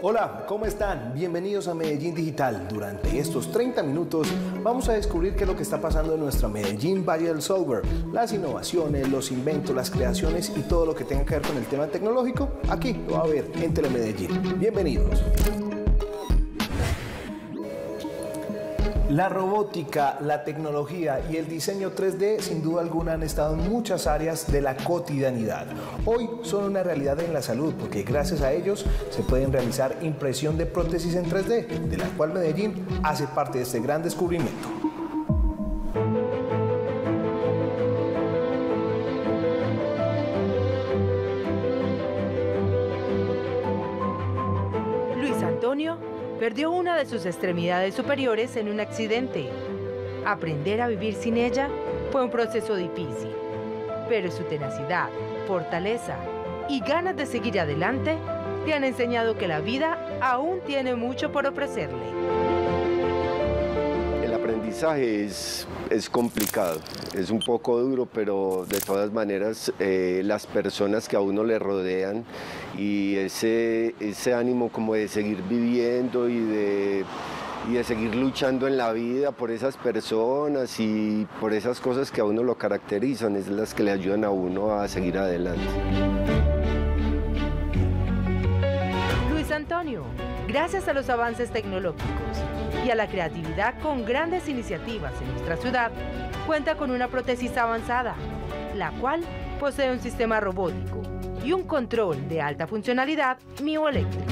Hola, ¿cómo están? Bienvenidos a Medellín Digital. Durante estos 30 minutos vamos a descubrir qué es lo que está pasando en nuestra Medellín Valle del Software, las innovaciones, los inventos, las creaciones y todo lo que tenga que ver con el tema tecnológico. Aquí lo va a ver en Telemedellín. Bienvenidos. La robótica, la tecnología y el diseño 3D sin duda alguna han estado en muchas áreas de la cotidianidad. Hoy son una realidad en la salud porque gracias a ellos se pueden realizar impresión de prótesis en 3D, de la cual Medellín hace parte de este gran descubrimiento. Luis Antonio perdió una de sus extremidades superiores en un accidente. Aprender a vivir sin ella fue un proceso difícil, pero su tenacidad, fortaleza y ganas de seguir adelante le han enseñado que la vida aún tiene mucho por ofrecerle. El aprendizaje es complicado, es un poco duro, pero de todas maneras las personas que a uno le rodean y ese ánimo como de seguir viviendo y de seguir luchando en la vida por esas personas y por esas cosas que a uno lo caracterizan, es las que le ayudan a uno a seguir adelante. Luis Antonio, gracias a los avances tecnológicos y a la creatividad con grandes iniciativas en nuestra ciudad, cuenta con una prótesis avanzada, la cual posee un sistema robótico y un control de alta funcionalidad mioeléctrico.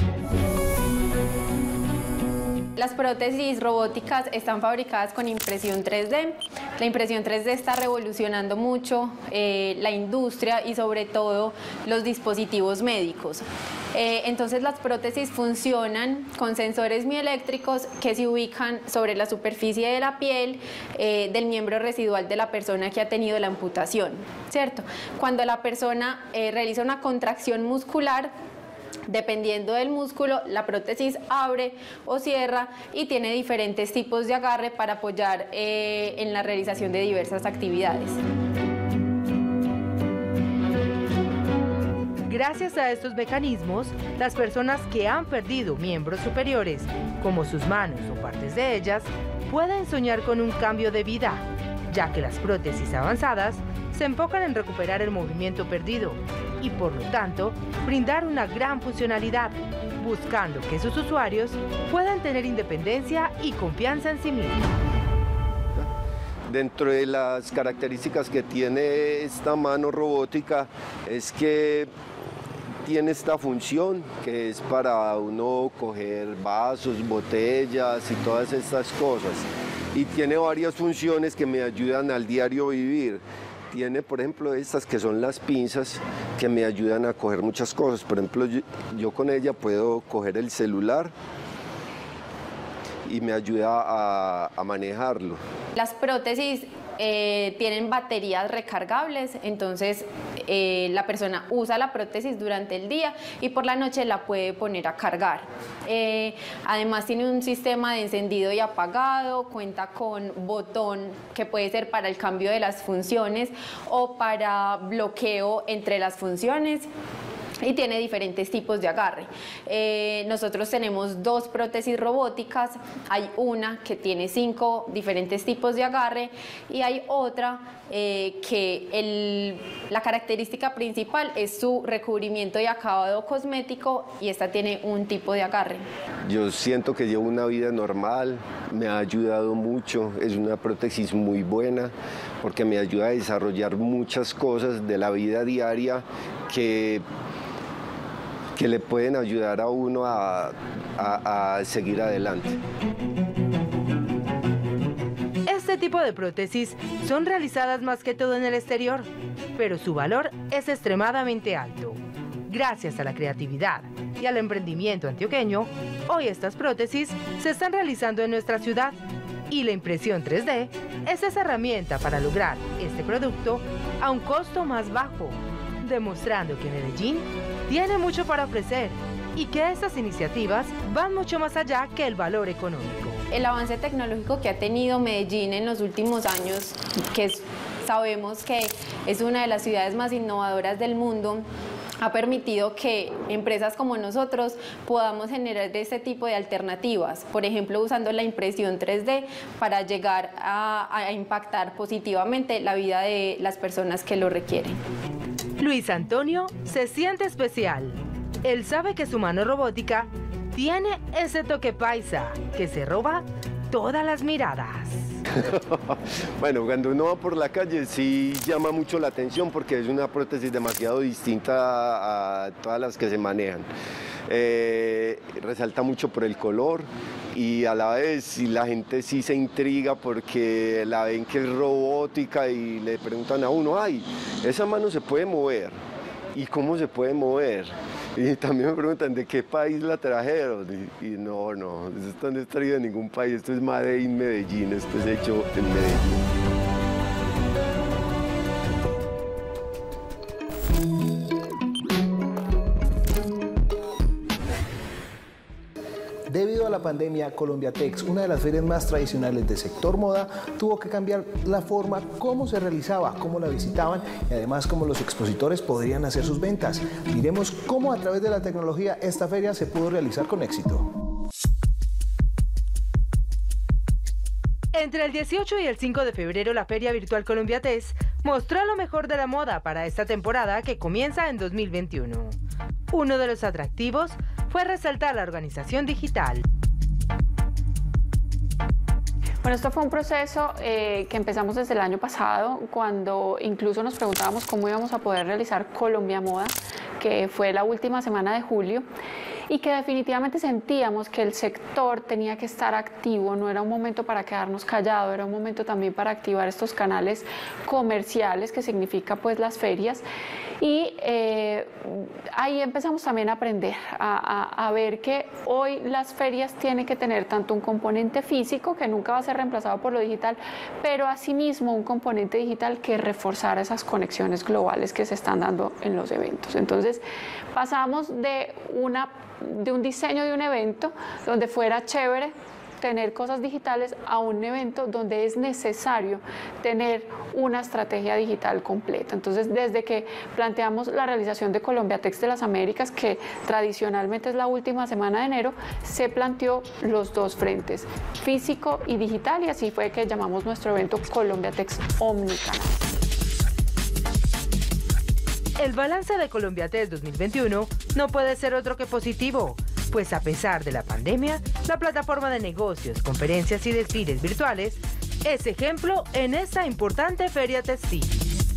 Las prótesis robóticas están fabricadas con impresión 3D. La impresión 3D está revolucionando mucho la industria y sobre todo los dispositivos médicos. Entonces las prótesis funcionan con sensores mioeléctricos que se ubican sobre la superficie de la piel del miembro residual de la persona que ha tenido la amputación, ¿cierto? Cuando la persona realiza una contracción muscular, dependiendo del músculo, la prótesis abre o cierra y tiene diferentes tipos de agarre para apoyar en la realización de diversas actividades. Gracias a estos mecanismos, las personas que han perdido miembros superiores, como sus manos o partes de ellas, pueden soñar con un cambio de vida, ya que las prótesis avanzadas se enfocan en recuperar el movimiento perdido y, por lo tanto, brindar una gran funcionalidad, buscando que sus usuarios puedan tener independencia y confianza en sí mismos. Dentro de las características que tiene esta mano robótica es que tiene esta función que es para uno coger vasos, botellas y todas estas cosas. Y tiene varias funciones que me ayudan al diario vivir. Tiene, por ejemplo, estas que son las pinzas que me ayudan a coger muchas cosas. Por ejemplo, yo con ella puedo coger el celular y me ayuda a manejarlo. Las prótesis tienen baterías recargables, entonces la persona usa la prótesis durante el día y por la noche la puede poner a cargar. Además tiene un sistema de encendido y apagado, cuenta con botón que puede ser para el cambio de las funciones o para bloqueo entre las funciones. Y tiene diferentes tipos de agarre. Nosotros tenemos dos prótesis robóticas, hay una que tiene 5 diferentes tipos de agarre y hay otra que la característica principal es su recubrimiento y acabado cosmético y esta tiene un tipo de agarre. Yo siento que llevo una vida normal, me ha ayudado mucho, es una prótesis muy buena porque me ayuda a desarrollar muchas cosas de la vida diaria que le pueden ayudar a uno a seguir adelante. Este tipo de prótesis son realizadas más que todo en el exterior, pero su valor es extremadamente alto. Gracias a la creatividad y al emprendimiento antioqueño, hoy estas prótesis se están realizando en nuestra ciudad y la impresión 3D es esa herramienta para lograr este producto a un costo más bajo, demostrando que Medellín tiene mucho para ofrecer y que estas iniciativas van mucho más allá que el valor económico. El avance tecnológico que ha tenido Medellín en los últimos años, sabemos que es una de las ciudades más innovadoras del mundo, ha permitido que empresas como nosotros podamos generar este tipo de alternativas, por ejemplo usando la impresión 3D para llegar a impactar positivamente la vida de las personas que lo requieren. Luis Antonio se siente especial. Él sabe que su mano robótica tiene ese toque paisa que se roba todas las miradas. Bueno, cuando uno va por la calle sí llama mucho la atención porque es una prótesis demasiado distinta a todas las que se manejan. Resalta mucho por el color y a la vez la gente sí se intriga porque la ven que es robótica y le preguntan a uno, ay, esa mano se puede mover. ¿Y cómo se puede mover? Y también me preguntan, ¿de qué país la trajeron? Y no, esto no es traído de ningún país, esto es Made in Medellín, esto es hecho en Medellín. Debido a la pandemia, Colombiatex, una de las ferias más tradicionales del sector moda, tuvo que cambiar la forma cómo se realizaba, cómo la visitaban y además cómo los expositores podrían hacer sus ventas. Miremos cómo a través de la tecnología esta feria se pudo realizar con éxito. Entre el 18 y el 5 de febrero, la Feria Virtual Colombiatex mostró lo mejor de la moda para esta temporada que comienza en 2021. Uno de los atractivos fue resaltar la organización digital. Bueno, esto fue un proceso que empezamos desde el año pasado, cuando incluso nos preguntábamos cómo íbamos a poder realizar Colombia Moda, que fue la última semana de julio, y que definitivamente sentíamos que el sector tenía que estar activo, no era un momento para quedarnos callados, era un momento también para activar estos canales comerciales, que significa pues las ferias. Y ahí empezamos también a aprender, a ver que hoy las ferias tienen que tener tanto un componente físico, que nunca va a ser reemplazado por lo digital, pero asimismo un componente digital que reforzara esas conexiones globales que se están dando en los eventos. Entonces pasamos de un diseño de un evento donde fuera chévere tener cosas digitales a un evento donde es necesario tener una estrategia digital completa. Entonces, desde que planteamos la realización de Colombiatex de las Américas, que tradicionalmente es la última semana de enero, se planteó los dos frentes, físico y digital, y así fue que llamamos nuestro evento Colombiatex Omnicanal. El balance de Colombiatex 2021 no puede ser otro que positivo, pues a pesar de la pandemia, la plataforma de negocios, conferencias y desfiles virtuales es ejemplo en esta importante feria textil.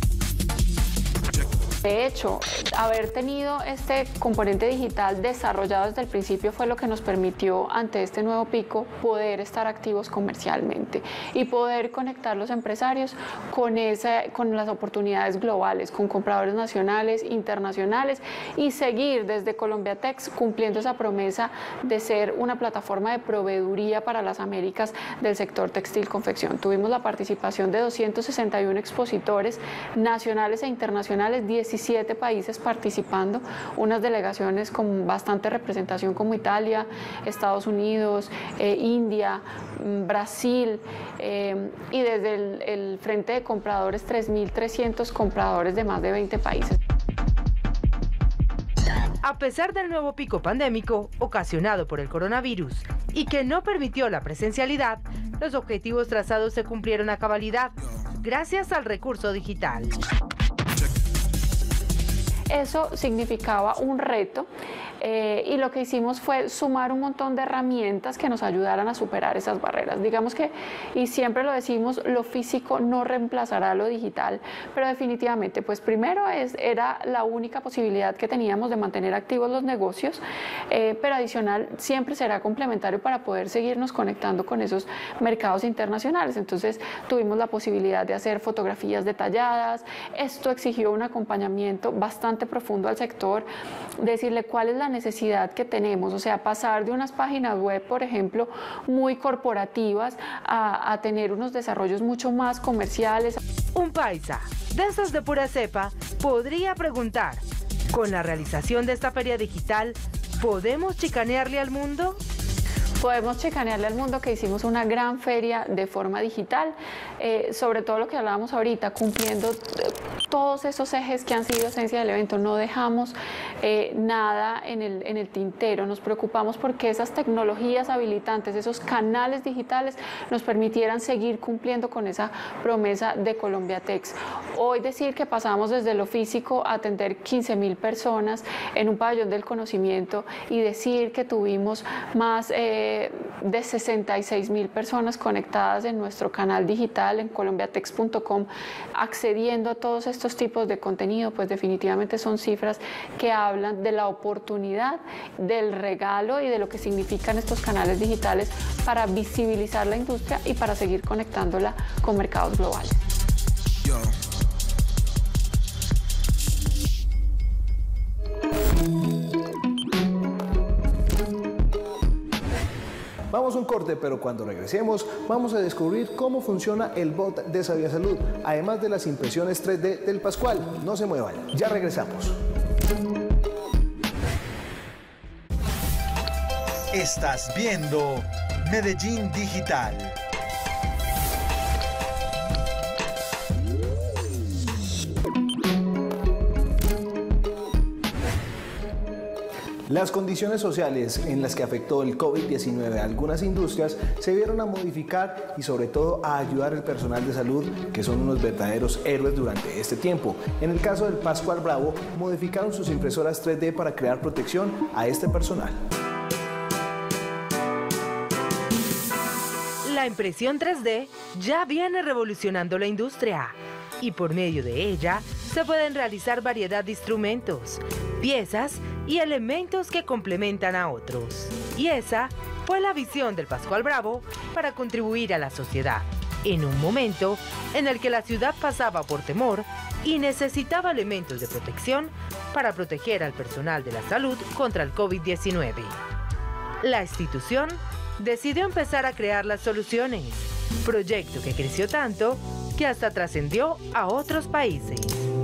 De hecho, haber tenido este componente digital desarrollado desde el principio fue lo que nos permitió, ante este nuevo pico, poder estar activos comercialmente y poder conectar los empresarios con las oportunidades globales, con compradores nacionales, internacionales, y seguir desde Colombiatex cumpliendo esa promesa de ser una plataforma de proveeduría para las Américas del sector textil-confección. Tuvimos la participación de 261 expositores nacionales e internacionales, 17 países participando, unas delegaciones con bastante representación como Italia, Estados Unidos, India, Brasil, y desde el frente de compradores 3.300 compradores de más de 20 países. A pesar del nuevo pico pandémico ocasionado por el coronavirus y que no permitió la presencialidad, los objetivos trazados se cumplieron a cabalidad gracias al recurso digital. Eso significaba un reto y lo que hicimos fue sumar un montón de herramientas que nos ayudaran a superar esas barreras. Digamos que, y siempre lo decimos, lo físico no reemplazará lo digital, pero definitivamente, pues primero era la única posibilidad que teníamos de mantener activos los negocios, pero adicional siempre será complementario para poder seguirnos conectando con esos mercados internacionales. Entonces tuvimos la posibilidad de hacer fotografías detalladas. Esto exigió un acompañamiento bastante profundo al sector, decirle cuál es la necesidad que tenemos, o sea, pasar de unas páginas web, por ejemplo, muy corporativas a tener unos desarrollos mucho más comerciales. Un paisa, de esos de pura cepa, podría preguntar, ¿con la realización de esta feria digital, podemos chicanearle al mundo? Podemos chicanearle al mundo que hicimos una gran feria de forma digital, sobre todo lo que hablábamos ahorita, cumpliendo todos esos ejes que han sido esencia del evento. No dejamos nada en el tintero, nos preocupamos porque esas tecnologías habilitantes, esos canales digitales nos permitieran seguir cumpliendo con esa promesa de Colombiatex. Hoy decir que pasamos desde lo físico a atender 15.000 personas en un pabellón del conocimiento y decir que tuvimos más de 66.000 personas conectadas en nuestro canal digital en colombiatex.com accediendo a todos estos tipos de contenido, pues definitivamente son cifras que hablan de la oportunidad, del regalo y de lo que significan estos canales digitales para visibilizar la industria y para seguir conectándola con mercados globales. Vamos a un corte, pero cuando regresemos vamos a descubrir cómo funciona el bot de Sabia Salud, además de las impresiones 3D del Pascual. No se muevan, ya regresamos. Estás viendo Medellín Digital. Las condiciones sociales en las que afectó el COVID-19 a algunas industrias se vieron a modificar y sobre todo a ayudar al personal de salud, que son unos verdaderos héroes durante este tiempo. En el caso del Pascual Bravo, modificaron sus impresoras 3D para crear protección a este personal. La impresión 3D ya viene revolucionando la industria y por medio de ella se pueden realizar variedad de instrumentos, piezas y elementos que complementan a otros. Y esa fue la visión del Pascual Bravo para contribuir a la sociedad, en un momento en el que la ciudad pasaba por temor y necesitaba elementos de protección para proteger al personal de la salud contra el COVID-19. La institución decidió empezar a crear las soluciones, proyecto que creció tanto que hasta trascendió a otros países.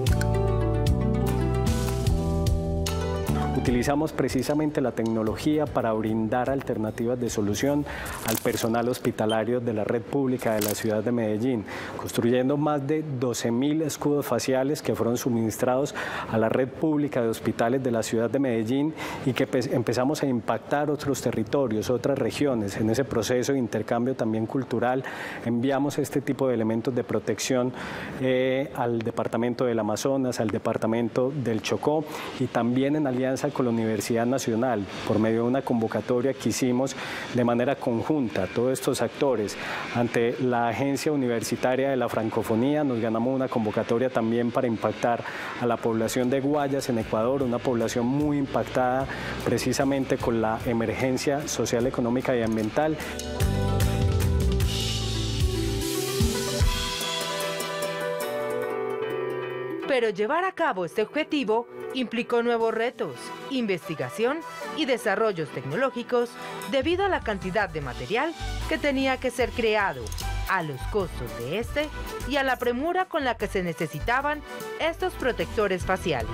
Utilizamos precisamente la tecnología para brindar alternativas de solución al personal hospitalario de la red pública de la ciudad de Medellín, construyendo más de 12.000 escudos faciales que fueron suministrados a la red pública de hospitales de la ciudad de Medellín y que empezamos a impactar otros territorios, otras regiones. En ese proceso de intercambio también cultural enviamos este tipo de elementos de protección al departamento del Amazonas, al departamento del Chocó y también en alianza con la Universidad Nacional, por medio de una convocatoria que hicimos de manera conjunta, todos estos actores, ante la Agencia Universitaria de la Francofonía, nos ganamos una convocatoria también para impactar a la población de Guayas en Ecuador, una población muy impactada precisamente con la emergencia social, económica y ambiental. Pero llevar a cabo este objetivo implicó nuevos retos, investigación y desarrollos tecnológicos debido a la cantidad de material que tenía que ser creado, a los costos de este y a la premura con la que se necesitaban estos protectores faciales.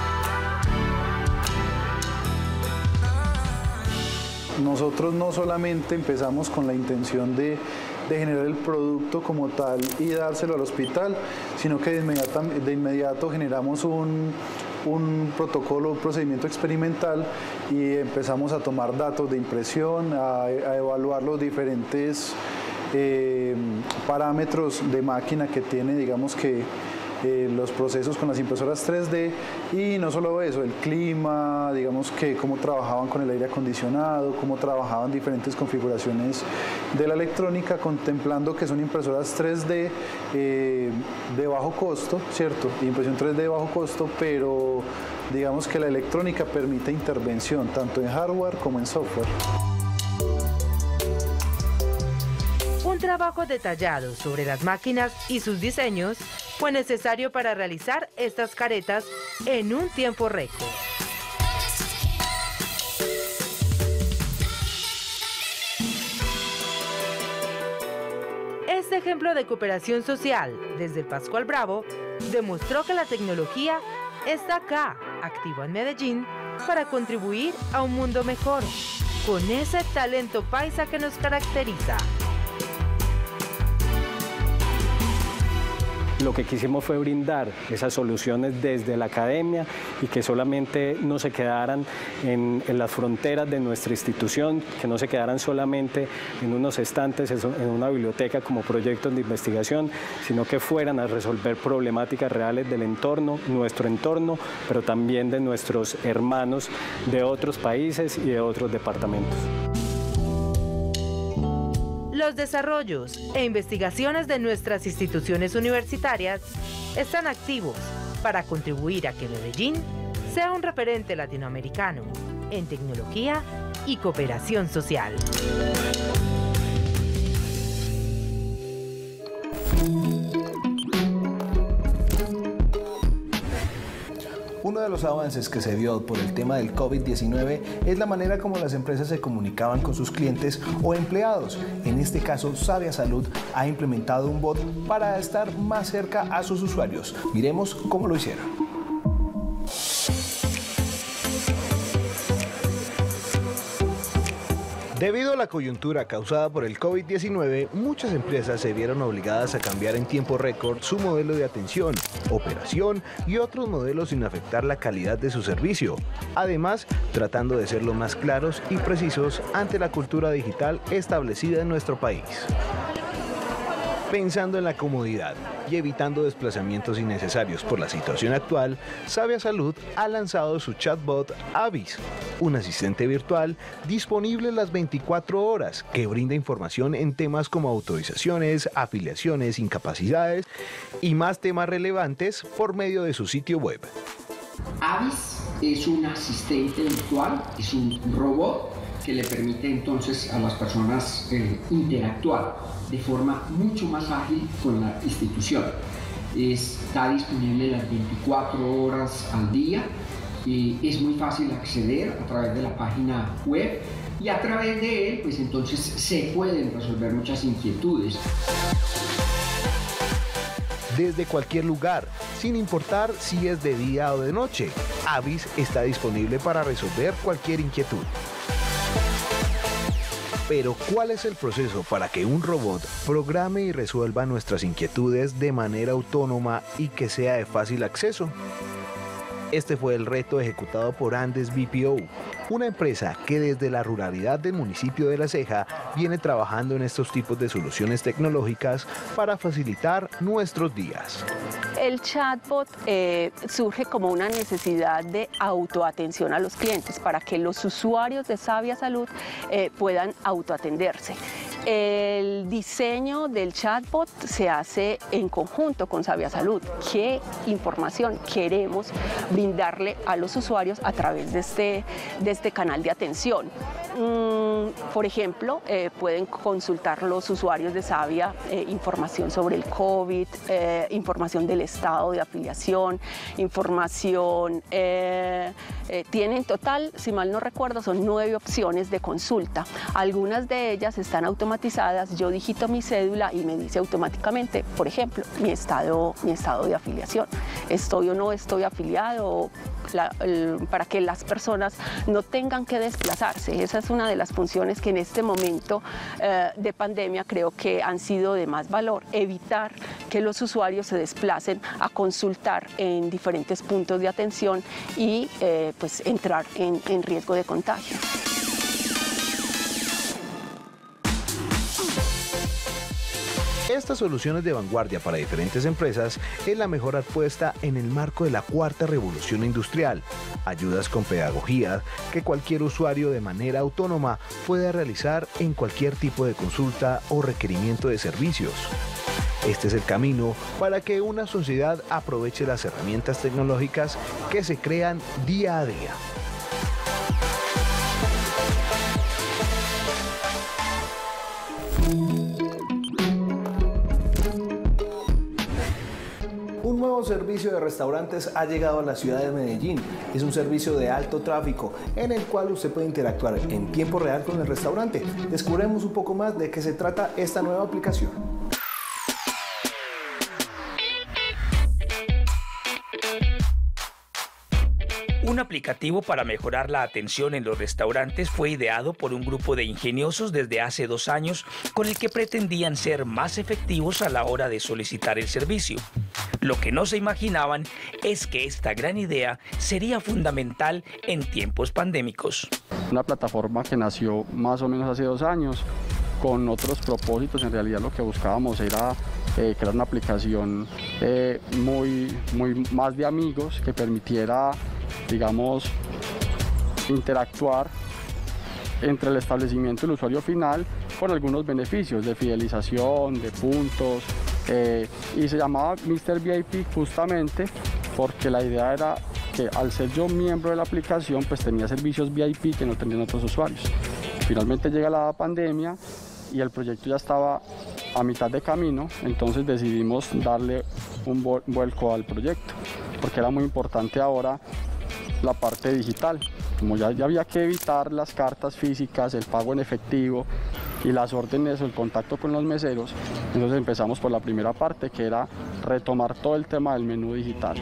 Nosotros no solamente empezamos con la intención de generar el producto como tal y dárselo al hospital, sino que de inmediato generamos un protocolo, un procedimiento experimental y empezamos a tomar datos de impresión, a evaluar los diferentes parámetros de máquina que tiene, digamos que los procesos con las impresoras 3D y no solo eso, el clima, digamos que cómo trabajaban con el aire acondicionado, cómo trabajaban diferentes configuraciones de la electrónica, contemplando que son impresoras 3D de bajo costo, ¿cierto? Impresión 3D de bajo costo, pero digamos que la electrónica permite intervención tanto en hardware como en software. Un trabajo detallado sobre las máquinas y sus diseños fue necesario para realizar estas caretas en un tiempo récord. Este ejemplo de cooperación social desde el Pascual Bravo demostró que la tecnología está acá, activa en Medellín, para contribuir a un mundo mejor, con ese talento paisa que nos caracteriza. lo que quisimos fue brindar esas soluciones desde la academia y que solamente no se quedaran en las fronteras de nuestra institución, que no se quedaran solamente en unos estantes, en una biblioteca como proyectos de investigación, sino que fueran a resolver problemáticas reales del entorno, nuestro entorno, pero también de nuestros hermanos de otros países y de otros departamentos. Los desarrollos e investigaciones de nuestras instituciones universitarias están activos para contribuir a que Medellín sea un referente latinoamericano en tecnología y cooperación social. Uno de los avances que se vio por el tema del COVID-19 es la manera como las empresas se comunicaban con sus clientes o empleados. En este caso, Sabia Salud ha implementado un bot para estar más cerca a sus usuarios. Miremos cómo lo hicieron. Debido a la coyuntura causada por el COVID-19, muchas empresas se vieron obligadas a cambiar en tiempo récord su modelo de atención, operación y otros modelos sin afectar la calidad de su servicio. Además, tratando de ser lo más claros y precisos ante la cultura digital establecida en nuestro país. Pensando en la comodidad y evitando desplazamientos innecesarios por la situación actual, Sabia Salud ha lanzado su chatbot Avis, un asistente virtual disponible las 24 horas que brinda información en temas como autorizaciones, afiliaciones, incapacidades y más temas relevantes por medio de su sitio web. Avis es un asistente virtual, es un robot que le permite entonces a las personas interactuar de forma mucho más ágil con la institución. Está disponible las 24 horas al día, es muy fácil acceder a través de la página web y a través de él pues entonces se pueden resolver muchas inquietudes. Desde cualquier lugar, sin importar si es de día o de noche, Avis está disponible para resolver cualquier inquietud. Pero, ¿cuál es el proceso para que un robot programe y resuelva nuestras inquietudes de manera autónoma y que sea de fácil acceso? Este fue el reto ejecutado por Andes BPO, una empresa que desde la ruralidad del municipio de La Ceja viene trabajando en estos tipos de soluciones tecnológicas para facilitar nuestros días. El chatbot surge como una necesidad de autoatención a los clientes para que los usuarios de Sabia Salud puedan autoatenderse. El diseño del chatbot se hace en conjunto con Sabia Salud. ¿Qué información queremos brindarle a los usuarios a través de este canal de atención? Por ejemplo, pueden consultar los usuarios de Sabia información sobre el COVID, información del estado de afiliación, información, tienen en total, si mal no recuerdo, son 9 opciones de consulta. Algunas de ellas están automatizadas, yo digito mi cédula y me dice automáticamente, por ejemplo, mi estado de afiliación. ¿Estoy o no estoy afiliado? Para que las personas no tengan que desplazarse. Esa es una de las funciones que en este momento de pandemia creo que han sido de más valor, evitar que los usuarios se desplacen a consultar en diferentes puntos de atención y pues entrar en riesgo de contagio. Estas soluciones de vanguardia para diferentes empresas es la mejor apuesta en el marco de la cuarta revolución industrial. Ayudas con pedagogía que cualquier usuario de manera autónoma pueda realizar en cualquier tipo de consulta o requerimiento de servicios. Este es el camino para que una sociedad aproveche las herramientas tecnológicas que se crean día a día. Un nuevo servicio de restaurantes ha llegado a la ciudad de Medellín. Es un servicio de alto tráfico en el cual usted puede interactuar en tiempo real con el restaurante. Descubremos un poco más de qué se trata esta nueva aplicación. Una aplicativo para mejorar la atención en los restaurantes fue ideado por un grupo de ingeniosos desde hace 2 años con el que pretendían ser más efectivos a la hora de solicitar el servicio. Lo que no se imaginaban es que esta gran idea sería fundamental en tiempos pandémicos. Una plataforma que nació más o menos hace 2 años con otros propósitos. En realidad lo que buscábamos era crear una aplicación muy más de amigos que permitiera, digamos, interactuar entre el establecimiento y el usuario final con algunos beneficios de fidelización, de puntos, y se llamaba Mr. VIP justamente porque la idea era que al ser yo miembro de la aplicación pues tenía servicios VIP que no tenían otros usuarios. Finalmente llega la pandemia y el proyecto ya estaba a mitad de camino, entonces decidimos darle un vuelco al proyecto porque era muy importante ahora la parte digital. Como ya había que evitar las cartas físicas, el pago en efectivo y las órdenes o el contacto con los meseros, entonces empezamos por la primera parte, que era retomar todo el tema del menú digital.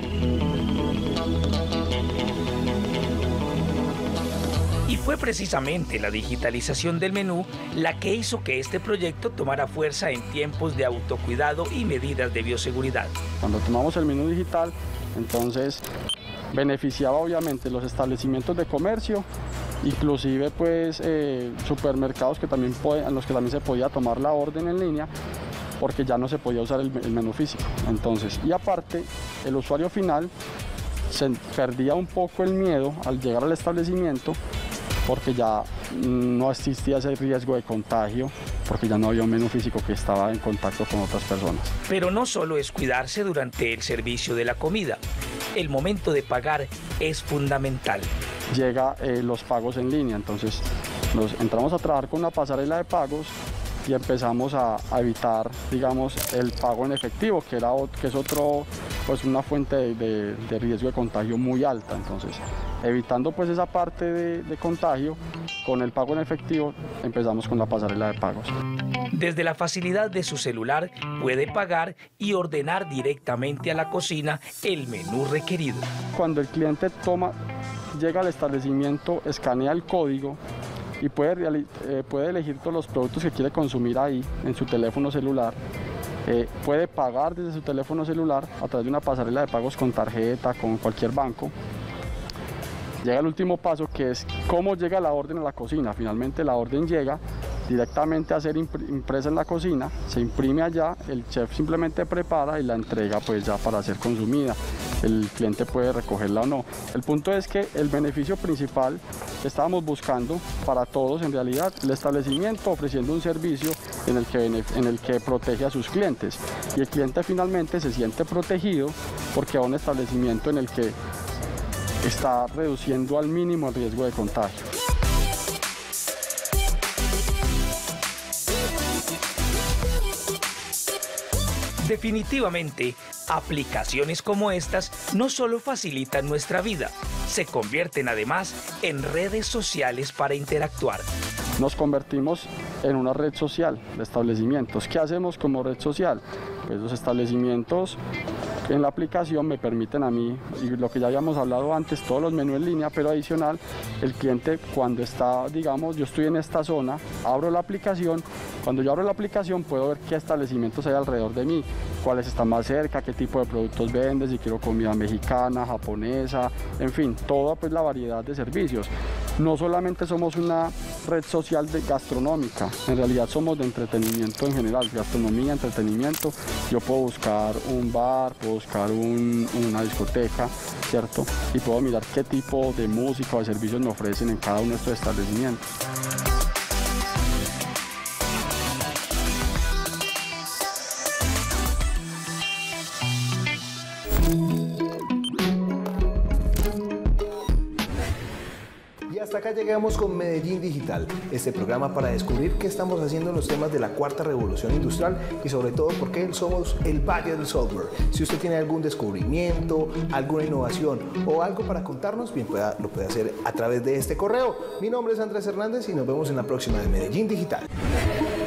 Y fue precisamente la digitalización del menú la que hizo que este proyecto tomara fuerza en tiempos de autocuidado y medidas de bioseguridad. Cuando tomamos el menú digital, entonces beneficiaba obviamente los establecimientos de comercio, inclusive pues supermercados que también en los que también se podía tomar la orden en línea porque ya no se podía usar el menú físico. Entonces, y aparte el usuario final se perdía un poco el miedo al llegar al establecimiento porque ya no existía ese riesgo de contagio porque ya no había un menú físico que estaba en contacto con otras personas. Pero no solo es cuidarse durante el servicio de la comida, el momento de pagar es fundamental. Llega los pagos en línea, entonces entramos a trabajar con una pasarela de pagos y empezamos a evitar, digamos, el pago en efectivo, que es otro, pues una fuente de riesgo de contagio muy alta. Entonces, evitando pues esa parte de contagio, con el pago en efectivo empezamos con la pasarela de pagos. Desde la facilidad de su celular puede pagar y ordenar directamente a la cocina el menú requerido. Cuando el cliente llega al establecimiento, escanea el código y puede elegir todos los productos que quiere consumir ahí en su teléfono celular. Puede pagar desde su teléfono celular a través de una pasarela de pagos con tarjeta, con cualquier banco. Llega el último paso, que es cómo llega la orden a la cocina. Finalmente la orden llega directamente a ser impresa en la cocina, se imprime allá, el chef simplemente prepara y la entrega pues ya para ser consumida. El cliente puede recogerla o no. El punto es que el beneficio principal que estábamos buscando para todos, en realidad, el establecimiento ofreciendo un servicio en el que protege a sus clientes y el cliente finalmente se siente protegido porque va a un establecimiento en el que está reduciendo al mínimo el riesgo de contagio. Definitivamente, aplicaciones como estas no solo facilitan nuestra vida, se convierten además en redes sociales para interactuar. Nos convertimos en una red social de establecimientos. ¿Qué hacemos como red social? Pues los establecimientos en la aplicación me permiten a mí, y lo que ya habíamos hablado antes, todos los menús en línea, pero adicional, el cliente cuando está, digamos, yo estoy en esta zona, abro la aplicación, cuando yo abro la aplicación puedo ver qué establecimientos hay alrededor de mí, cuáles están más cerca, qué tipo de productos venden, si quiero comida mexicana, japonesa, en fin, toda pues la variedad de servicios. No solamente somos una red social gastronómica, en realidad somos de entretenimiento en general, gastronomía, entretenimiento. Yo puedo buscar un bar, puedo buscar una discoteca, ¿cierto? Y puedo mirar qué tipo de música o de servicios me ofrecen en cada uno de estos establecimientos. Hasta acá llegamos con Medellín Digital, este programa para descubrir qué estamos haciendo en los temas de la cuarta revolución industrial y sobre todo por qué somos el Valle del Software. Si usted tiene algún descubrimiento, alguna innovación o algo para contarnos, bien lo puede hacer a través de este correo. Mi nombre es Andrés Hernández y nos vemos en la próxima de Medellín Digital.